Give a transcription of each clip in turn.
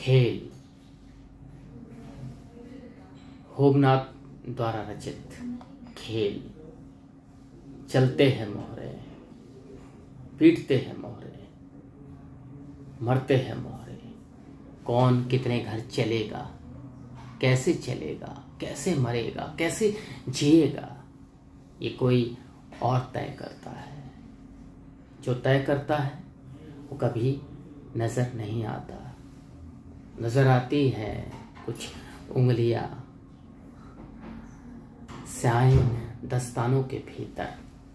खेल, होमनाथ द्वारा रचित खेल। चलते हैं मोहरे, पीटते हैं मोहरे, मरते हैं मोहरे। कौन कितने घर चलेगा, कैसे चलेगा, कैसे मरेगा, कैसे जिएगा, ये कोई और तय करता है। जो तय करता है वो कभी नजर नहीं आता। नजर आती है कुछ उंगलियां स्याही दस्तानों के भीतर।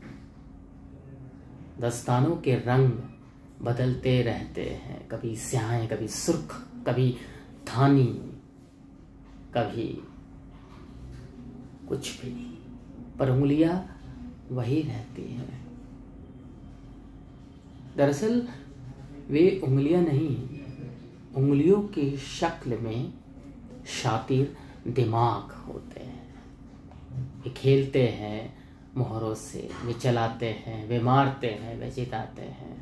दस्तानों के रंग बदलते रहते हैं, कभी स्याही, कभी सुर्ख, कभी धानी, कभी कुछ भी, पर उंगलियां वही रहती हैं। दरअसल वे उंगलियां नहीं, उंगलियों की शक्ल में शातिर दिमाग होते हैं। वे खेलते हैं मोहरों से, वे चलाते हैं, वे मारते हैं, वे जिताते हैं।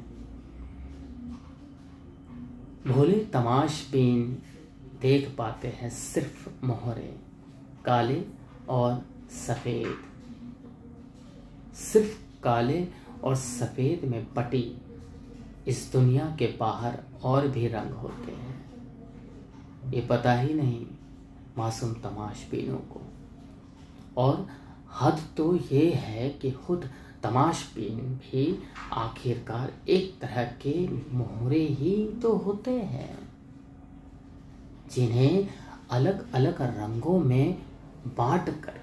भोले तमाशबीन देख पाते हैं सिर्फ मोहरे, काले और सफेद। सिर्फ काले और सफेद में बटी इस दुनिया के बाहर और भी रंग होते हैं, ये पता ही नहीं मासूम तमाशबीनों को। और हद तो ये है कि खुद तमाशबीन भी आखिरकार एक तरह के मोहरे ही तो होते हैं, जिन्हें अलग अलग रंगों में बांटकर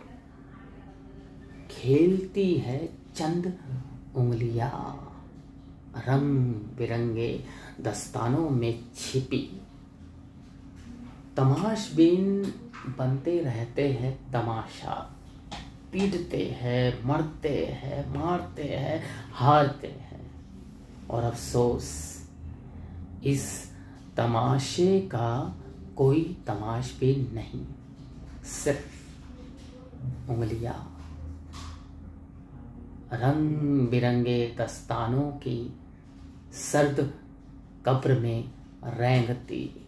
खेलती है चंद उंगलियां, रंग बिरंगे दस्तानों में छिपी। तमाशबीन बनते रहते हैं तमाशा, पीटते हैं, मरते हैं, मारते हैं, हारते हैं। और अफसोस, इस तमाशे का कोई तमाशबीन नहीं, सिर्फ उंगलियां रंग बिरंगे दस्तानों की सर्द कब्र में रेंगती।